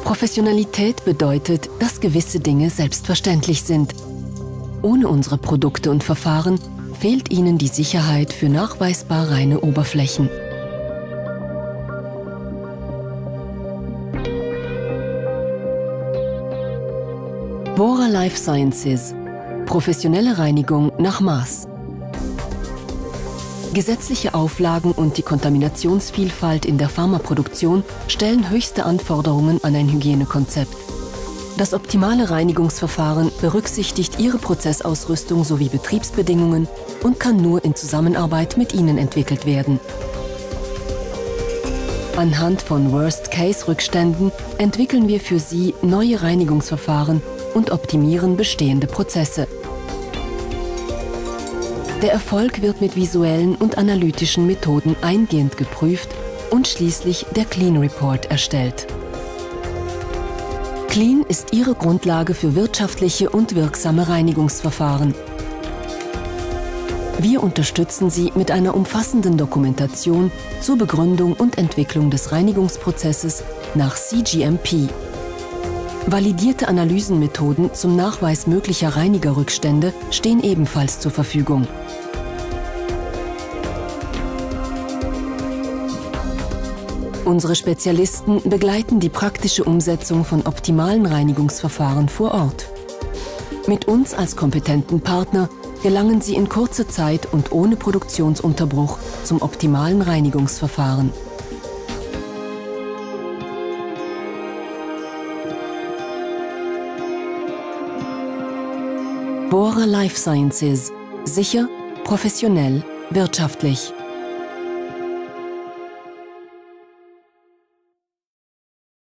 Professionalität bedeutet, dass gewisse Dinge selbstverständlich sind. Ohne unsere Produkte und Verfahren fehlt Ihnen die Sicherheit für nachweisbar reine Oberflächen. Bora Life Sciences – professionelle Reinigung nach Maß. Gesetzliche Auflagen und die Kontaminationsvielfalt in der Pharmaproduktion stellen höchste Anforderungen an ein Hygienekonzept. Das optimale Reinigungsverfahren berücksichtigt Ihre Prozessausrüstung sowie Betriebsbedingungen und kann nur in Zusammenarbeit mit Ihnen entwickelt werden. Anhand von Worst-Case-Rückständen entwickeln wir für Sie neue Reinigungsverfahren und optimieren bestehende Prozesse. Der Erfolg wird mit visuellen und analytischen Methoden eingehend geprüft und schließlich der Clean Report erstellt. Clean ist Ihre Grundlage für wirtschaftliche und wirksame Reinigungsverfahren. Wir unterstützen Sie mit einer umfassenden Dokumentation zur Begründung und Entwicklung des Reinigungsprozesses nach CGMP. Validierte Analysenmethoden zum Nachweis möglicher Reinigerrückstände stehen ebenfalls zur Verfügung. Unsere Spezialisten begleiten die praktische Umsetzung von optimalen Reinigungsverfahren vor Ort. Mit uns als kompetenten Partner gelangen Sie in kurzer Zeit und ohne Produktionsunterbruch zum optimalen Reinigungsverfahren. Bora Life Sciences – sicher, professionell, wirtschaftlich.